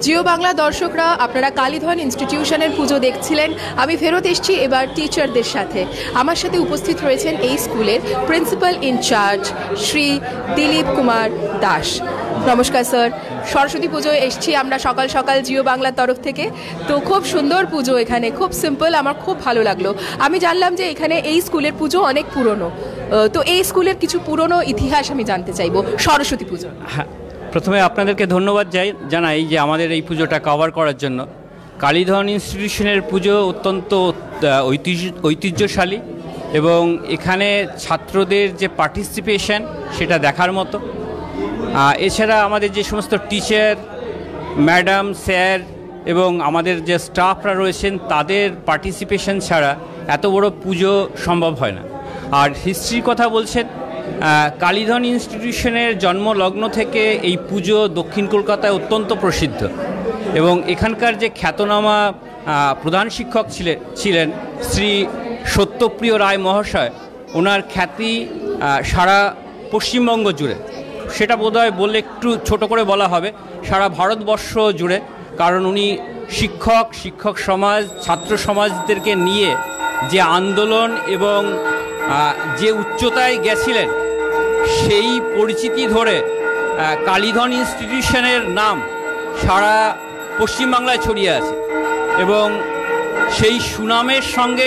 জিও বাংলা দর্শকরা আপনারা কালীধন ইনস্টিটিউশনের পুজো দেখছিলেন। আমি ফেরত এসেছি এবার টিচারদের সাথে। আমার সাথে উপস্থিত রয়েছেন এই স্কুলের প্রিন্সিপাল ইনচার্জ শ্রী দিলীপ কুমার দাস। নমস্কার স্যার। সরস্বতী পুজোয় এসেছি আমরা সকাল সকাল জিও বাংলার তরফ থেকে। তো খুব সুন্দর পুজো, এখানে খুব সিম্পল, আমার খুব ভালো লাগলো। আমি জানলাম যে এখানে এই স্কুলের পুজো অনেক পুরনো, তো এই স্কুলের কিছু পুরনো ইতিহাস আমি জানতে চাইবো সরস্বতী পুজো। হ্যাঁ, প্রথমে আপনাদেরকে ধন্যবাদ জানাই যে আমাদের এই পুজোটা কভার করার জন্য। কালীধন ইনস্টিটিউশনের পুজো অত্যন্ত ঐতিহ্যশালী এবং এখানে ছাত্রদের যে পার্টিসিপেশন সেটা দেখার মতো। এছাড়া আমাদের যে সমস্ত টিচার, ম্যাডাম, স্যার এবং আমাদের যে স্টাফরা রয়েছেন তাদের পার্টিসিপেশন ছাড়া এত বড় পুজো সম্ভব হয় না। আর হিস্ট্রির কথা বলছেন, কালীধন ইনস্টিটিউশনের জন্মলগ্ন থেকে এই পুজো দক্ষিণ কলকাতায় অত্যন্ত প্রসিদ্ধ এবং এখানকার যে খ্যাতনামা প্রধান শিক্ষক ছিলেন শ্রী সত্যপ্রিয় রায় মহাশয়, ওনার খ্যাতি সারা পশ্চিমবঙ্গ জুড়ে, সেটা বোধহয় বললে একটু ছোট করে বলা হবে, সারা ভারতবর্ষ জুড়ে। কারণ উনি শিক্ষক সমাজ, ছাত্র সমাজদেরকে নিয়ে যে আন্দোলন এবং যে উচ্চতায় গেছিলেন সেই পরিচিতি ধরে কালীধন ইনস্টিটিউশনের নাম সারা পশ্চিমবাংলায় ছড়িয়ে আছে এবং সেই সুনামের সঙ্গে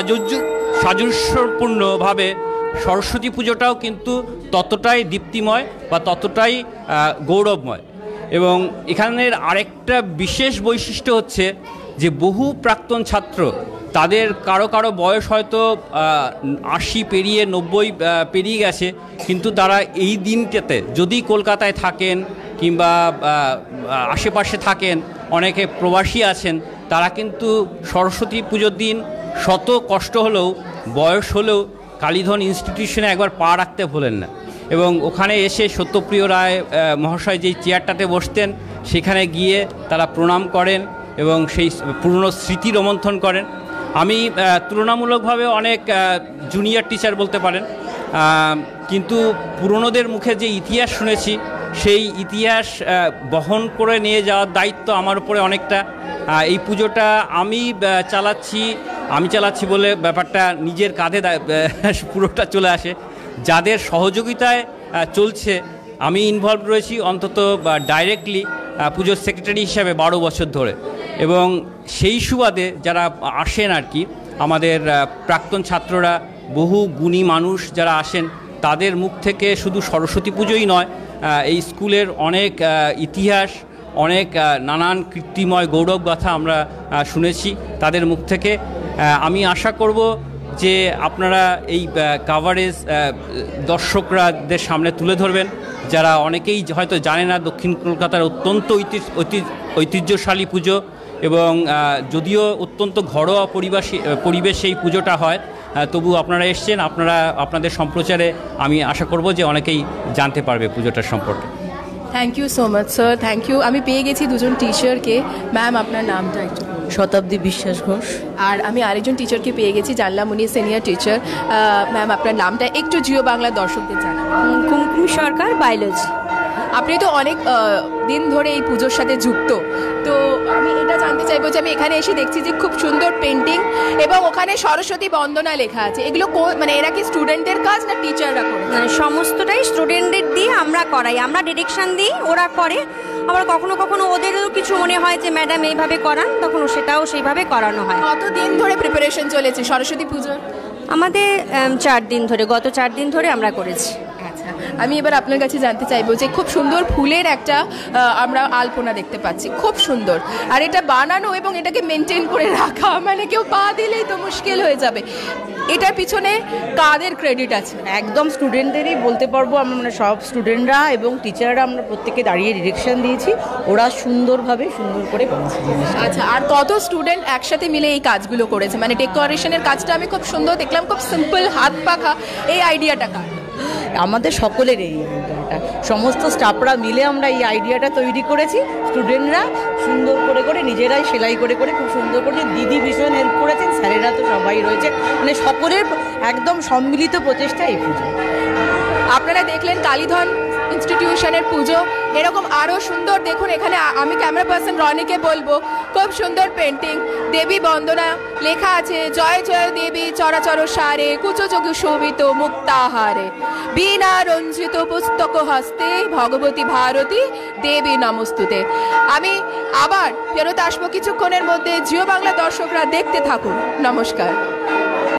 সাজস্যপূর্ণভাবে সরস্বতী পুজোটাও কিন্তু ততটাই দীপ্তিময় বা ততটাই গৌরবময়। এবং এখানের আরেকটা বিশেষ বৈশিষ্ট্য হচ্ছে যে বহু প্রাক্তন ছাত্র, তাদের কারো কারো বয়স হয়তো 80 পেরিয়ে 90 পেরিয়ে গেছে, কিন্তু তারা এই দিনটাতে যদি কলকাতায় থাকেন কিংবা আশেপাশে থাকেন, অনেকে প্রবাসী আছেন, তারা কিন্তু সরস্বতী পুজোর দিন শত কষ্ট হলেও, বয়স হলেও কালীধন ইনস্টিটিউশনে একবার পা রাখতে ভোলেন না। এবং ওখানে এসে সত্যপ্রিয় রায় মহাশয় যেই চেয়ারটাতে বসতেন সেখানে গিয়ে তারা প্রণাম করেন এবং সেই পুরনো স্মৃতি রোমন্থন করেন। আমি তুলনামূলকভাবে অনেক জুনিয়র টিচার বলতে পারেন, কিন্তু পুরনোদের মুখে যে ইতিহাস শুনেছি সেই ইতিহাস বহন করে নিয়ে যাওয়ার দায়িত্ব আমার উপরে অনেকটা। এই পুজোটা আমি চালাচ্ছি বলে ব্যাপারটা নিজের কাঁধে পুরোটা চলে আসে। যাদের সহযোগিতায় চলছে, আমি ইনভলভ রয়েছি অন্তত ডাইরেক্টলি পুজোর সেক্রেটারি হিসাবে 12 বছর ধরে। এবং সেই সুবাদে যারা আসেন আর কি, আমাদের প্রাক্তন ছাত্ররা, বহু গুণী মানুষ যারা আসেন, তাদের মুখ থেকে শুধু সরস্বতী পুজোই নয়, এই স্কুলের অনেক ইতিহাস, অনেক নানান কীর্তিময় গৌরব গাথা আমরা শুনেছি তাদের মুখ থেকে। আমি আশা করব যে আপনারা এই কাভারেজ দর্শকরাদের সামনে তুলে ধরবেন, যারা অনেকেই হয়তো জানে না দক্ষিণ কলকাতার অত্যন্ত ঐতিহ্যশালী পুজো এবং যদিও অত্যন্ত ঘরোয়া পরিবেশে এই পুজোটা হয়, তবু আপনারা এসছেন, আপনাদের সম্প্রচারে আমি আশা করব যে অনেকেই জানতে পারবে পুজোটার সম্পর্কে। Thank you so much sir, thank you. আমি পেয়ে গেছি দুজন টিচারকে। ম্যাম, আপনার নামটা একটু? শতাব্দী বিশ্বাস ঘোষ। আর আমি আরেকজন টিচারকে পেয়ে গেছি, জানলাম উনি সিনিয়র টিচার। ম্যাম, আপনার নামটা একটু জিও বাংলার দর্শকদের জানাবেন। কুমকুম সরকার, বায়োলজি। আপনি তো অনেক দিন ধরে এই পুজোর সাথে যুক্ত, তো আমি এটা জানতে চাইবো যে আমি এখানে এসে দেখছি যে খুব সুন্দর পেন্টিং এবং ওখানে সরস্বতী বন্দনা লেখা আছে। এগুলো মানে এরা কি স্টুডেন্টদের কাজ না টিচাররা করে? সমস্তটাই স্টুডেন্টদের দিয়ে আমরা করাই, আমরা ডিরেকশন দিই, ওরা করে। আবার কখনো কখনো ওদেরও কিছু মনে হয় যে ম্যাডাম এইভাবে করান, তখন সেটাও সেইভাবে করানো হয়। কতদিন ধরে প্রিপারেশন চলেছে সরস্বতী পুজোর? আমাদের 4 দিন ধরে, গত 4 দিন ধরে আমরা করেছি। আমি এবার আপনার কাছে জানতে চাইবো যে খুব সুন্দর ফুলের একটা আমরা আলপনা দেখতে পাচ্ছি, খুব সুন্দর। আর এটা বানানো এবং এটাকে মেনটেন করে রাখা, মানে কেউ পা দিলেই তো মুশকিল হয়ে যাবে। এটার পিছনে কাদের ক্রেডিট আছে? একদম স্টুডেন্টদেরই বলতে পারবো। আমরা মানে সব স্টুডেন্টরা এবং টিচাররা আমরা প্রত্যেকে দাঁড়িয়ে ডিরেকশন দিয়েছি, ওরা সুন্দর করে করেছে। আচ্ছা, আর কত স্টুডেন্ট একসাথে মিলে এই কাজগুলো করেছে? মানে ডেকোরেশনের কাজটা আমি খুব সুন্দর দেখলাম, খুব সিম্পল, হাত পাখা। এই আইডিয়াটা কার? আমাদের সকলের এই আইডিয়াটা, সমস্ত স্টাফরা মিলে আমরা এই আইডিয়াটা তৈরি করেছি। স্টুডেন্টরা সুন্দর করে নিজেরাই সেলাই করে খুব সুন্দর করে, দিদি ভীষণ হেল্প করেছেন, স্যারেরা তো সবাই রয়েছে, মানে সকলের একদম সম্মিলিত প্রচেষ্টা এই পুজো। আপনারা দেখলেন কালীধন ইনস্টিটিউশনের পুজো। এরকম আরও সুন্দর দেখুন, এখানে আমি ক্যামেরা পার্সন রনিকে বলবো, খুব সুন্দর পেন্টিং, দেবী বন্দনা লেখা আছে, জয় জয় দেবী চরাচর সারে কুচযোগ শোভিত মুক্তাহারে বীণা রঞ্জিত পুস্তক হস্তে ভগবতী ভারতী দেবী নমস্তুতে। আমি আবার ফেরত আসবো কিছুক্ষণের মধ্যে। জিও বাংলা দর্শকরা দেখতে থাকুন। নমস্কার।